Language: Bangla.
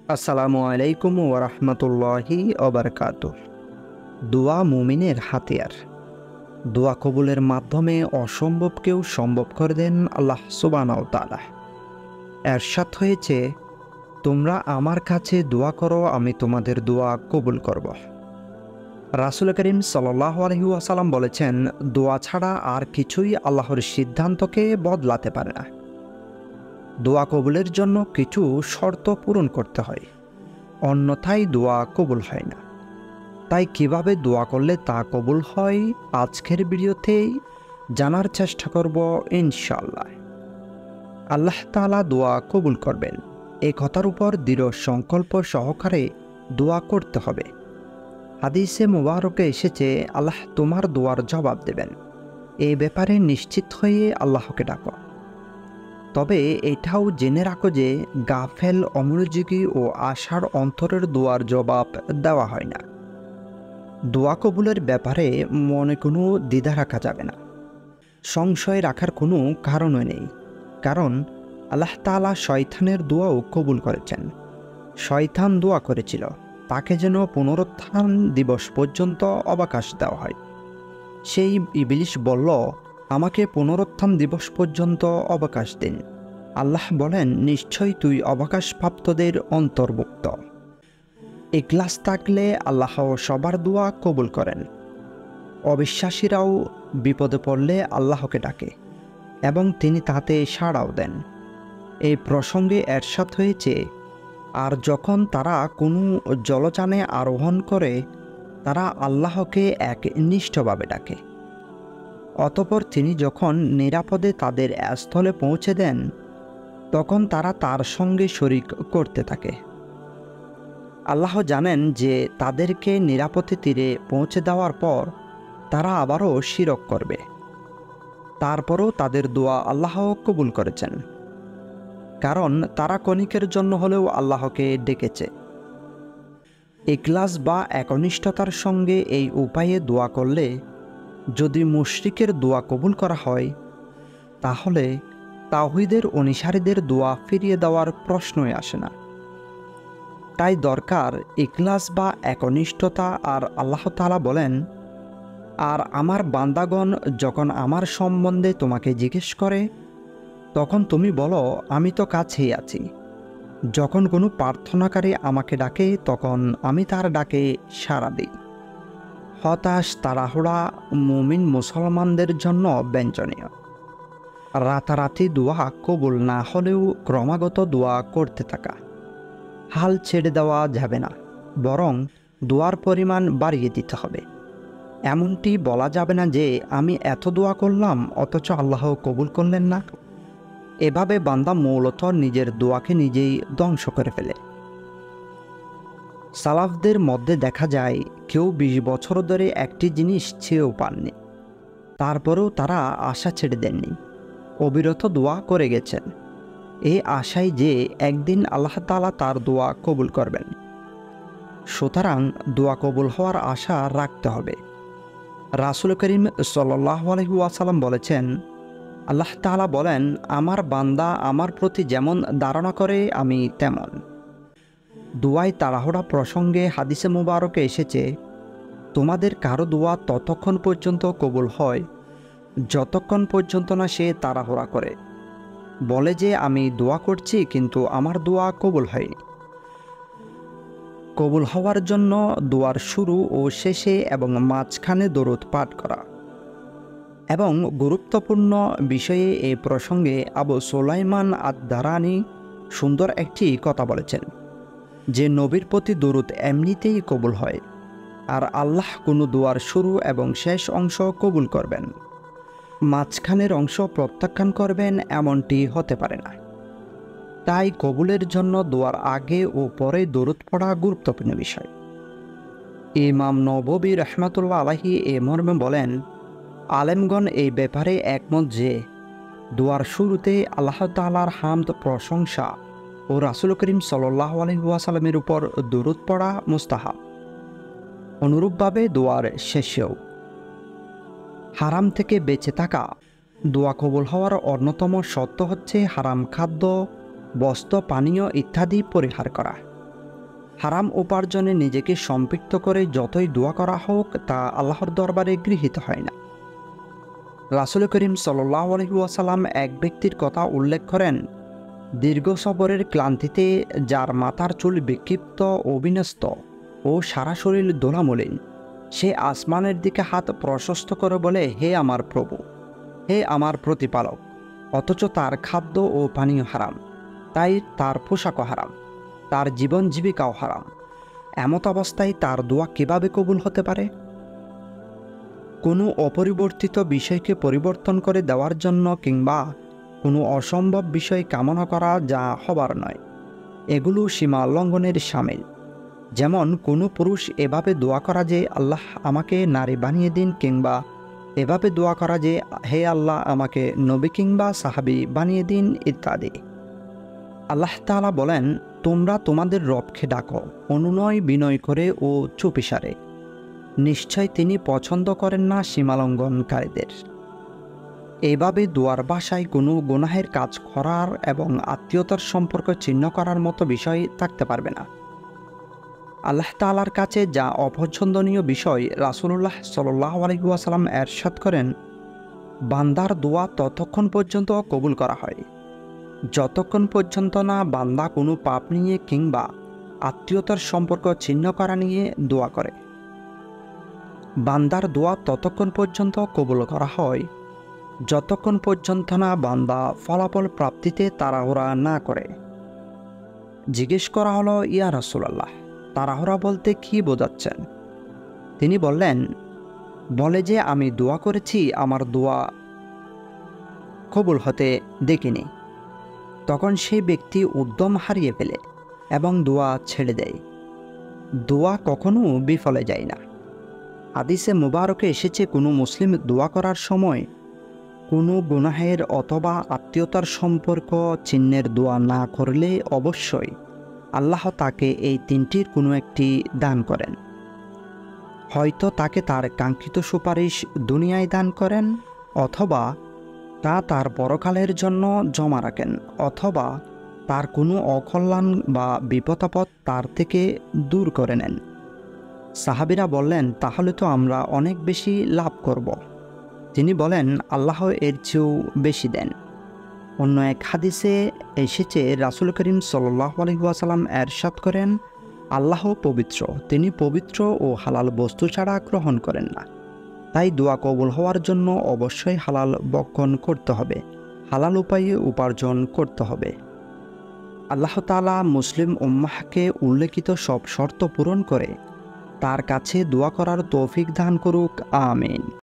আসসালামু আলাইকুম ওয়া রাহমাতুল্লাহি ওয়া বারাকাতুহু। দোয়া মুমিনের হাতিয়ার। দোয়া কবুলের মাধ্যমে অসম্ভবকেও সম্ভব করে দেন আল্লাহ সুবহানাহু ওয়া তাআলা। এরশাদ হয়েছে, তোমরা আমার কাছে দোয়া করো, আমি তোমাদের দোয়া কবুল করব। রাসূল করিম সাল্লাল্লাহু আলাইহি ওয়াসাল্লাম বলেছেন, দোয়া ছাড়া আর কিছুই আল্লাহর সিদ্ধান্তকে বদলাতে পারে না। দোয়া কবুলের জন্য কিছু শর্ত পূরণ করতে হয়, অন্যথায় দোয়া কবুল হয় না। তাই কিভাবে দোয়া করলে তা কবুল হয়, আজকের ভিডিওতেই জানার চেষ্টা করব ইনশাআল্লাহ। আল্লাহ তাআলা দোয়া কবুল করবেন, এই কথার উপর দৃঢ় সংকল্প সহকারে দোয়া করতে হবে। হাদিসে মুবারকে এসেছে, আল্লাহ তোমার দোয়ার জবাব দেবেন। এই ব্যাপারে নিশ্চিত হয়ে আল্লাহকে ডাকো। তবে এটাও জেনে রাখো যে গাফেল, অমনোযোগী ও আশার অন্তরের দোয়ার জবাব দেওয়া হয় না। দোয়া কবুলের ব্যাপারে মনে কোনো দ্বিধা রাখা যাবে না, সংশয় রাখার কোনো কারণই নেই। কারণ আল্লাহ তাআলা শয়তানের দোয়াও কবুল করেছেন। শয়তান দোয়া করেছিল তাকে যেন পুনরুত্থান দিবস পর্যন্ত অবকাশ দেওয়া হয়। সেই ইবলিস বলল, আমাকে পুনরুত্থান দিবস পর্যন্ত অবকাশ দিন। আল্লাহ বলেন, নিশ্চয়ই তুই অবকাশপ্রাপ্তদের অন্তর্ভুক্ত। ইখলাস থাকলে আল্লাহ সবার দোয়া কবুল করেন। অবিশ্বাসীরাও বিপদে পড়লে আল্লাহকে ডাকে এবং তিনি তাতে সাড়াও দেন। এই প্রসঙ্গে এরশাদ হয়েছে, আর যখন তারা কোনো জলযানে আরোহণ করে তারা আল্লাহকে একনিষ্ঠভাবে ডাকে। অতঃপর তিনি যখন নিরাপদে তাদের স্থলে পৌঁছে দেন তখন তারা তার সঙ্গে শরিক করতে থাকে। আল্লাহ জানেন যে তাদেরকে নিরাপদে তীরে পৌঁছে দেওয়ার পর তারা আবারও শিরক করবে। তারপরও তাদের দোয়া আল্লাহ কবুল করেছেন, কারণ তারা ক্ষণিকের জন্য হলেও আল্লাহকে ডেকেছে। ইখলাস বা একনিষ্ঠতার সঙ্গে এই উপায়ে দোয়া করলে যদি মুশরিকের দোয়া কবুল করা হয়, তাহলে তাওহীদের অনুসারীদের দোয়া ফিরিয়ে দেওয়ার প্রশ্নই আসে না। তাই দরকার ইখলাস বা একনিষ্ঠতা। আর আল্লাহ তাআলা বলেন, আর আমার বান্দাগণ যখন আমার সম্বন্ধে তোমাকে জিজ্ঞেস করে তখন তুমি বলো, আমি তো কাছেই আছি। যখন কোনো প্রার্থনাকারী আমাকে ডাকে তখন আমি তার ডাকে সাড়া দিই। হতাশ, তাড়াহুড়া মুমিন মুসলমানদের জন্য ব্যঞ্জনীয়। রাতারাতি দোয়া কবুল না হলেও ক্রমাগত দোয়া করতে থাকা। হাল ছেড়ে দেওয়া যাবে না, বরং দোয়ার পরিমাণ বাড়িয়ে দিতে হবে। এমনটি বলা যাবে না যে আমি এত দোয়া করলাম অথচ আল্লাহ কবুল করলেন না। এভাবে বান্দা মূলত নিজের দোয়াকে নিজেই ধ্বংস করে ফেলে। সালাফদের মধ্যে দেখা যায় কেউ 20 বছর ধরে একটি জিনিস চেয়েও পাননি, তারপরেও তারা আশা ছেড়ে দেননি, অবিরত দোয়া করে গেছেন এই আশায় যে একদিন আল্লাহ তাআলা তার দোয়া কবুল করবেন। সুতরাং দোয়া কবুল হওয়ার আশা রাখতে হবে। রাসূল করিম সাল্লাল্লাহু আলাইহি ওয়াসাল্লাম বলেছেন, আল্লাহ তাআলা বলেন, আমার বান্দা আমার প্রতি যেমন ধারণা করে আমি তেমন। দোয়ায় তাড়াহুড়া প্রসঙ্গে হাদিসে মুবারকে এসেছে, তোমাদের কারো দোয়া ততক্ষণ পর্যন্ত কবুল হয় যতক্ষণ পর্যন্ত না সে তাড়াহুড়া করে, বলে যে আমি দোয়া করছি কিন্তু আমার দোয়া কবুল হয়নি। কবুল হওয়ার জন্য দোয়ার শুরু ও শেষে এবং মাঝখানে দরুদ পাঠ করা। এবং গুরুত্বপূর্ণ বিষয়ে এই প্রসঙ্গে আবু সুলাইমান আদ-দারানি সুন্দর একটি কথা বলেছেন যে নবীর প্রতি দরুদ এমনিতেই কবুল হয়, আর আল্লাহ কোনো দোয়ার শুরু এবং শেষ অংশ কবুল করবেন, মাঝখানের অংশ প্রত্যাখ্যান করবেন এমনটি হতে পারে না। তাই কবুলের জন্য দোয়ার আগে ও পরে দরুদ পড়া গুরুত্বপূর্ণ বিষয়। ইমাম নববী রাহমাতুল্লাহ আলাইহি এ মর্মে বলেন, আলেমগণ এই ব্যাপারে একমত যে দোয়ার শুরুতে আল্লাহ তাআলার হামদ, প্রশংসা ও রাসূল করিম সাল্লাল্লাহু আলাইহি ওয়াসাল্লামের উপর দরুদ পড়া মুস্তাহাব। অনুরূপভাবে দোয়ার শেষেও। হারাম থেকে বেঁচে থাকা। দোয়া কবুল হওয়ার অন্যতম শর্ত হচ্ছে হারাম খাদ্য, বস্ত্র, পানীয় ইত্যাদি পরিহার করা। হারাম উপার্জনে নিজেকে সম্পৃক্ত করে যতই দোয়া করা হোক তা আল্লাহর দরবারে গৃহীত হয় না। রাসূল করিম সাল্লাল্লাহু আলাইহি ওয়াসাল্লাম এক ব্যক্তির কথা উল্লেখ করেন, দীর্ঘ সফরের ক্লান্তিতে যার মাথার চুল বিক্ষিপ্ত ও বিন্যস্ত ও সারা শরীর ধুলামলিন, সে আসমানের দিকে হাত প্রশস্ত করে বলে, হে আমার প্রভু, হে আমার প্রতিপালক, অথচ তার খাদ্য ও পানীয় হারাম, তাই তার পোশাকও হারাম, তার জীবন জীবিকাও হারাম। এমত অবস্থায় তার দোয়া কিভাবে কবুল হতে পারে? কোনো অপরিবর্তিত বিষয়কে পরিবর্তন করে দেওয়ার জন্য কিংবা কোনো অসম্ভব বিষয় কামনা করা যা হবার নয়, এগুলো সীমা লঙ্ঘনের শামিল। যেমন কোনো পুরুষ এভাবে দোয়া করা যে আল্লাহ আমাকে নারী বানিয়ে দিন, কিংবা এভাবে দোয়া করা যে হে আল্লাহ আমাকে নবী কিংবা সাহাবী বানিয়ে দিন ইত্যাদি। আল্লাহ তাআলা বলেন, তোমরা তোমাদের রবকে ডাকো অনুনয় বিনয় করে ও চুপিসারে, নিশ্চয় তিনি পছন্দ করেন না সীমালঙ্ঘনকারীদের। এভাবে দোয়ার ভাষায় কোনো গুনাহের কাজ করার এবং আত্মীয়তার সম্পর্ক ছিন্ন করার মতো বিষয় থাকতে পারবে না। আল্লাহ তাআলার কাছে যা অপছন্দনীয় বিষয়, রাসূলুল্লাহ সাল্লাল্লাহু আলাইহি ওয়াসাল্লাম ইরশাদ করেন, বান্দার দোয়া ততক্ষণ পর্যন্ত কবুল করা হয় যতক্ষণ পর্যন্ত না বান্দা কোনো পাপ নিয়ে কিংবা আত্মীয়তার সম্পর্ক ছিন্ন করা নিয়ে দোয়া করে। বান্দার দোয়া ততক্ষণ পর্যন্ত কবুল করা হয় যতক্ষণ পর্যন্ত না বান্দা ফলাফল প্রাপ্তিতে তাড়াহুড়া না করে। জিজ্ঞেস করা হলো, ইয়া রাসূলুল্লাহ, তাড়াহুড়া বলতে কি বোঝাচ্ছেন? তিনি বললেন, বলে যে আমি দোয়া করেছি, আমার দোয়া কবুল হতে দেখিনি। তখন সেই ব্যক্তি উদ্যম হারিয়ে ফেলে এবং দোয়া ছেড়ে দেয়। দোয়া কখনো বিফলে যায় না। হাদিসে মুবারকে এসেছে, কোনো মুসলিম দোয়া করার সময় কোনো গুনাহের অথবা আত্মীয়তার সম্পর্ক চিহ্নের দোয়া না করলে অবশ্যই আল্লাহ তাকে এই তিনটির কোনো একটি দান করেন। হয়তো তাকে তার কাঙ্ক্ষিত সুপারিশ দুনিয়ায় দান করেন, অথবা তা তার পরকালের জন্য জমা রাখেন, অথবা তার কোনো অকল্যাণ বা বিপদাপদ তার থেকে দূর করে নেন। সাহাবীরা বললেন, তাহলে তো আমরা অনেক বেশি লাভ করব। তিনি বলেন, আল্লাহ এর চেয়েও বেশি দেন। অন্য এক হাদিসে এসেছে, রাসূল করিম সাল্লাল্লাহু আলাইহি ওয়াসাল্লাম ইরশাদ করেন, আল্লাহ পবিত্র, তিনি পবিত্র ও হালাল বস্তু ছাড়া গ্রহণ করেন না। তাই দোয়া কবুল হওয়ার জন্য অবশ্যই হালাল ভক্ষণ করতে হবে, হালাল উপায়ে উপার্জন করতে হবে। আল্লাহ তাআলা মুসলিম উম্মাহকে উল্লেখিত সব শর্ত পূরণ করে তার কাছে দোয়া করার তৌফিক দান করুক। আমিন।